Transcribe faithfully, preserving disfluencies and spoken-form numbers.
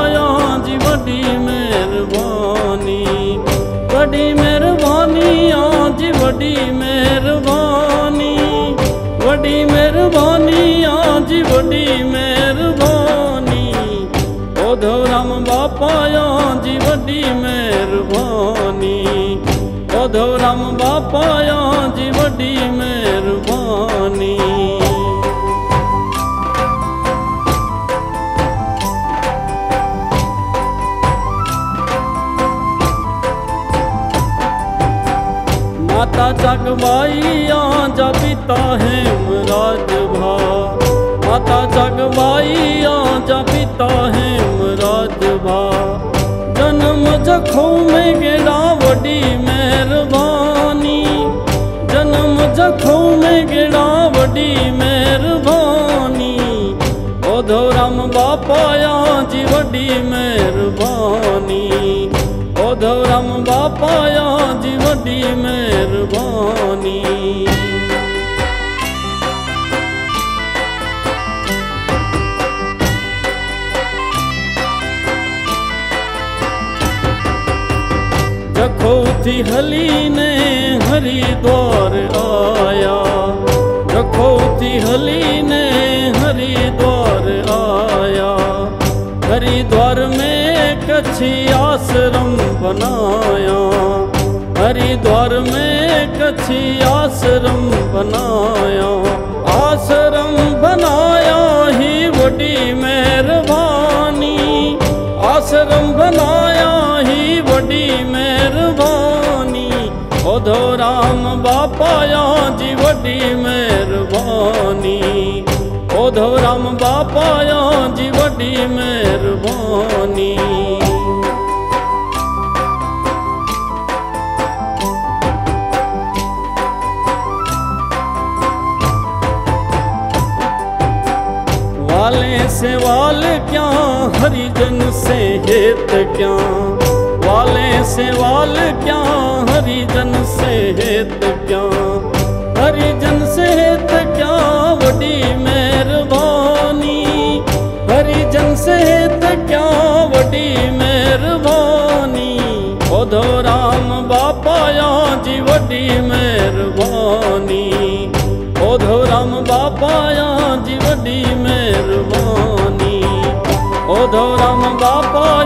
बापाया जी वड्डी मेहरबानी, वड्डी मेहरबानी आज वड्डी मेहरबानी, वड्डी मेहरबानी आज वड्डी मेहरबानी। ओधोराम बापाया जी वड्डी मेहरबानी, ओधोराम बापाया जी वड्डी मेहरबानी। माता जगबाई आजा पिता हेमराज भा, माता जगबाई आजा पिता हेमराज भा। जन्म जखों में गेड़ा वड्डी मेहरबानी, जन्म जखों में गेड़ा वड्डी मेहरबानी। ओधोराम बापाया जी वड्डी मेहरबानी, ओधोराम बापाया जी वड्डी मेहरबानी। जखो थी हली ने हरिद्वार आया, जखो थी हली ने हरिद्वार आया। हरिद्वार में कच्छी आश्रम बनाया, हरिद्वार में कच्छी आश्रम बनाया। आश्रम बनाया ही वड्डी मेहरबानी, आश्रम बनाया ही वड्डी मेहरबानी। ओधोराम बापाया जी वड्डी मेहरबानी, ओधोराम बापाया जी वड्डी मेहरबानी। वाले से वाल क्या हरिजन से हेत क्या, वाले से वाल क्या हरिजन से हेत क्या। हरिजन से हेत क्या वड्डी मेहरबानी, हरिजन से हेत क्या वड्डी मेहरबानी। ओधोराम बापाया जी वड्डी मेहरबानी, ओधोराम बापाया जी वड्डी मेहरबानी। ओधोराम बापा